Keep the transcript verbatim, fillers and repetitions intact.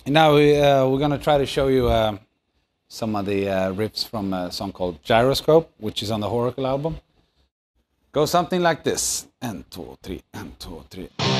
Now we, uh, we're going to try to show you uh, some of the uh, riffs from a song called Gyroscope, which is on the Oracle album. Goes something like this. And two, three, and two, three.